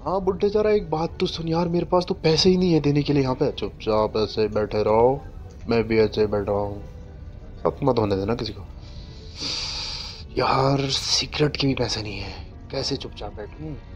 हाँ बुड्ढे, जरा एक बात तो सुन यार, मेरे पास तो पैसे ही नहीं है देने के लिए यहाँ पे। चुपचाप ऐसे बैठे रहो, मैं भी ऐसे बैठा हूँ। सब मत होने देना किसी को। यार सिगरेट के भी पैसे नहीं है, कैसे चुपचाप बैठूं।